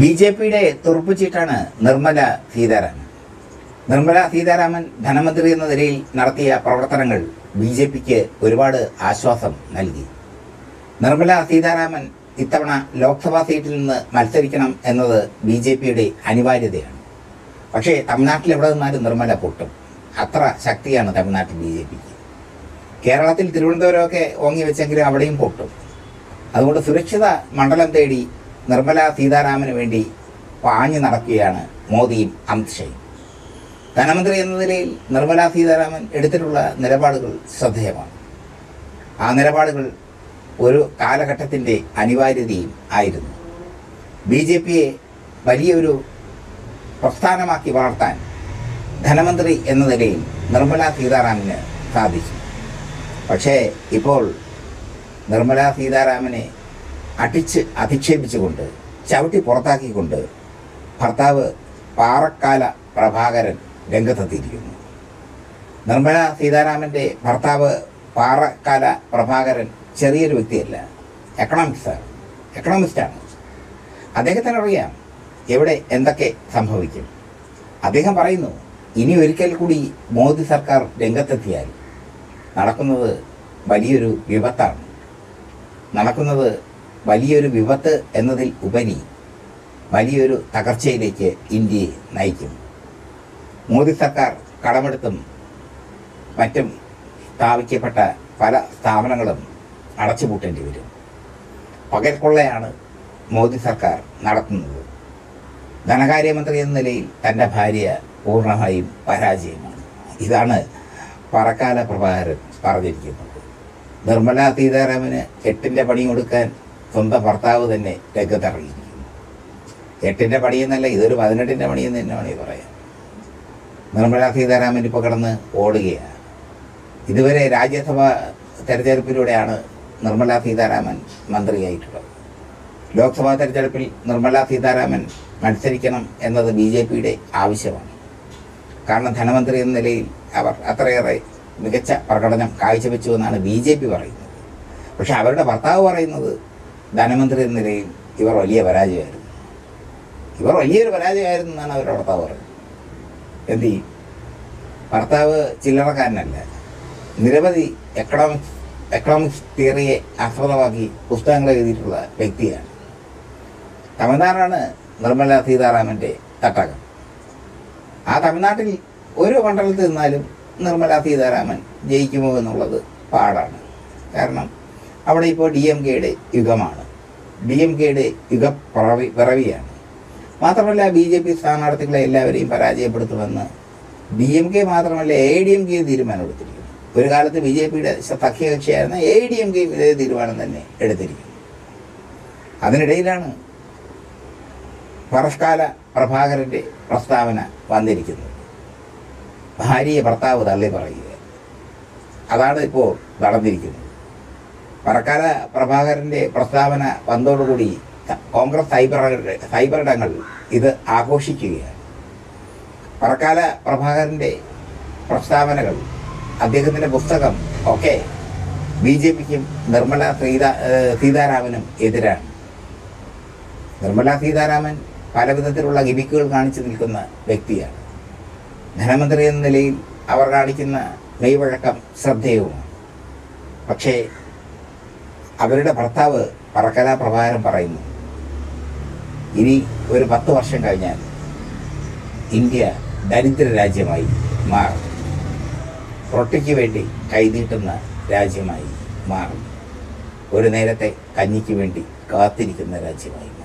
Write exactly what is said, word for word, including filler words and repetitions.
B J പിയുടെ തുറുപ്പുചീട്ടാണ് നിർമ്മല സീതാരാമൻ. നിർമ്മല സീതാരാമൻ ധനമന്ത്രി എന്ന നിലയിൽ നടത്തിയ പ്രവർത്തനങ്ങൾ ബി ജെ പിക്ക് ഒരുപാട് ആശ്വാസം നൽകി. നിർമ്മല സീതാരാമൻ ഇത്തവണ ലോക്സഭാ സീറ്റിൽ നിന്ന് മത്സരിക്കണം എന്നത് ബി ജെ പിയുടെ അനിവാര്യതയാണ്. പക്ഷേ തമിഴ്നാട്ടിൽ എവിടെ നിന്നാലും നിർമ്മല പൊട്ടും. അത്ര ശക്തിയാണ് തമിഴ്നാട്ടിൽ ബി ജെ പിക്ക്. കേരളത്തിൽ തിരുവനന്തപുരമൊക്കെ ഓങ്ങി വെച്ചെങ്കിലും അവിടെയും പൊട്ടും. അതുകൊണ്ട് സുരക്ഷിത മണ്ഡലം തേടി നിർമ്മല സീതാരാമന് വേണ്ടി പാഞ്ഞു നടക്കുകയാണ് മോദിയും അമിത്ഷായും. ധനമന്ത്രി എന്ന നിലയിൽ നിർമ്മല സീതാരാമൻ എടുത്തിട്ടുള്ള നിലപാടുകൾ ശ്രദ്ധേയമാണ്. ആ നിലപാടുകൾ ഒരു കാലഘട്ടത്തിൻ്റെ അനിവാര്യതയും ആയിരുന്നു. ബി ജെ പിയെ വലിയൊരു പ്രസ്ഥാനമാക്കി വളർത്താൻ ധനമന്ത്രി എന്ന നിലയിൽ നിർമ്മല സീതാരാമന് സാധിച്ചു. പക്ഷേ ഇപ്പോൾ നിർമ്മല സീതാരാമനെ അടിച്ച് അധിക്ഷേപിച്ചുകൊണ്ട് ചവിട്ടി പുറത്താക്കിക്കൊണ്ട് ഭർത്താവ് പാറക്കാല പ്രഭാകരൻ രംഗത്തെത്തിയിരിക്കുന്നു. നിർമ്മല സീതാരാമൻ്റെ ഭർത്താവ് പാറക്കാല പ്രഭാകരൻ ചെറിയൊരു വ്യക്തിയല്ല, എക്കണോമിക്സാണ് എക്കണോമിസ്റ്റാണ്. അദ്ദേഹത്തിന് അറിയാം എവിടെ എന്തൊക്കെ സംഭവിക്കും. അദ്ദേഹം പറയുന്നു, ഇനി ഒരിക്കൽ കൂടി മോദി സർക്കാർ രംഗത്തെത്തിയാൽ നടക്കുന്നത് വലിയൊരു വിപത്താണ്. നടക്കുന്നത് വലിയൊരു വിപത്ത് എന്നതിൽ ഉപരി വലിയൊരു തകർച്ചയിലേക്ക് ഇന്ത്യയെ നയിക്കും. മോദി സർക്കാർ കടമെടുത്തും മറ്റും സ്ഥാപിക്കപ്പെട്ട പല സ്ഥാപനങ്ങളും അടച്ചുപൂട്ടേണ്ടി വരും. പകൽക്കൊള്ളയാണ് മോദി സർക്കാർ നടത്തുന്നത്. ധനകാര്യമന്ത്രി എന്ന നിലയിൽ തൻ്റെ ഭാര്യ പൂർണ്ണമായും പരാജയമാണ്. ഇതാണ് പറക്കാല പ്രഭാകരൻ പറഞ്ഞിരിക്കുന്നത്. നിർമ്മല സീതാരാമന് എട്ടിൻ്റെ പണി കൊടുക്കാൻ സ്വന്തം ഭർത്താവ് തന്നെ രംഗത്തിറങ്ങിയിരിക്കുന്നു. എട്ടിൻ്റെ പണിയെന്നല്ല, ഇതൊരു പതിനെട്ടിൻ്റെ പണിയെന്ന് തന്നെ വേണമെങ്കിൽ പറയാം. നിർമ്മല സീതാരാമൻ ഇപ്പോൾ കിടന്ന് ഓടുകയാണ്. ഇതുവരെ രാജ്യസഭാ തെരഞ്ഞെടുപ്പിലൂടെയാണ് നിർമ്മല സീതാരാമൻ മന്ത്രിയായിട്ടുള്ളത്. ലോക്സഭാ തെരഞ്ഞെടുപ്പിൽ നിർമ്മല സീതാരാമൻ മത്സരിക്കണം എന്നത് ബി ജെ പിയുടെ ആവശ്യമാണ്. കാരണം ധനമന്ത്രി എന്ന നിലയിൽ അവർ അത്രയേറെ മികച്ച പ്രകടനം കാഴ്ചവെച്ചു എന്നാണ് ബി ജെ പി പറയുന്നത്. പക്ഷെ അവരുടെ ഭർത്താവ് പറയുന്നത് ധനമന്ത്രി എന്ന നിലയിൽ ഇവർ വലിയ പരാജയമായിരുന്നു ഇവർ വലിയൊരു പരാജയമായിരുന്നു എന്നാണ് അവരുടെ ഭർത്താവ് പറയുന്നത്. എന്ത് ചെയ്യും? ഭർത്താവ് ചില്ലറക്കാരനല്ല, നിരവധി എക്കണോമിക്സ് എക്കണോമിക്സ് തിയറിയെ ആസ്പദമാക്കി പുസ്തകങ്ങൾ എഴുതിയിട്ടുള്ള വ്യക്തിയാണ്. തമിഴ്നാടാണ് നിർമ്മല സീതാരാമൻ്റെ തട്ടകം. ആ തമിഴ്നാട്ടിൽ ഒരു മണ്ഡലത്തിൽ നിന്നാലും നിർമ്മല സീതാരാമൻ ജയിക്കുമോ എന്നുള്ളത് പാടാണ്. കാരണം അവിടെ ഇപ്പോൾ ഡി എം കെയുടെ യുഗമാണ്. ഡി എം കെയുടെ യുഗ പിറവി പിറവിയാണ്. മാത്രമല്ല ബി ജെ പി സ്ഥാനാർത്ഥികളെ എല്ലാവരെയും പരാജയപ്പെടുത്തുമെന്ന് ഡി എം കെ മാത്രമല്ല എ ഡി എം കെ തീരുമാനമെടുത്തിരിക്കുന്നു. ഒരു കാലത്ത് ബി ജെ പിയുടെ സഖ്യകക്ഷിയായിരുന്ന എ ഡി എം കെ ഇതേ തീരുമാനം തന്നെ എടുത്തിരിക്കുന്നു. അതിനിടയിലാണ് പറക്കാല പ്രഭാകരൻ്റെ പ്രസ്താവന വന്നിരിക്കുന്നത്. ഭാര്യയെ ഭർത്താവ് തള്ളി പറയുക, അതാണ് ഇപ്പോൾ നടന്നിരിക്കുന്നത്. പറക്കാല പ്രഭാകരൻ്റെ പ്രസ്താവന വന്നതോടുകൂടി കോൺഗ്രസ് സൈബർ സൈബറിടങ്ങൾ ഇത് ആഘോഷിക്കുകയാണ്. പറക്കാല പ്രഭാകരൻ്റെ പ്രസ്താവനകൾ, അദ്ദേഹത്തിൻ്റെ പുസ്തകം ഒക്കെ ബി ജെ പിക്കും നിർമ്മല സീതാ സീതാരാമനും എതിരാണ്. നിർമ്മല സീതാരാമൻ പല വിധത്തിലുള്ള ഗിമിക്കുകൾ കാണിച്ചു നിൽക്കുന്ന വ്യക്തിയാണ്. ധനമന്ത്രി എന്ന നിലയിൽ അവർ കാണിക്കുന്ന മെയ്വഴക്കം ശ്രദ്ധേയവുമാണ്. പക്ഷേ അവരുടെ ഭർത്താവ് പറക്കല പ്രഭാകരൻ പറയുന്നു, ഇനി ഒരു പത്ത് വർഷം കഴിഞ്ഞാൽ ഇന്ത്യ ദരിദ്ര രാജ്യമായി മാറും, റൊട്ടിക്ക് വേണ്ടി കൈനീട്ടുന്ന രാജ്യമായി മാറും, ഒരു നേരത്തെ കഞ്ഞിക്ക് വേണ്ടി കാത്തിരിക്കുന്ന രാജ്യമായി മാറും.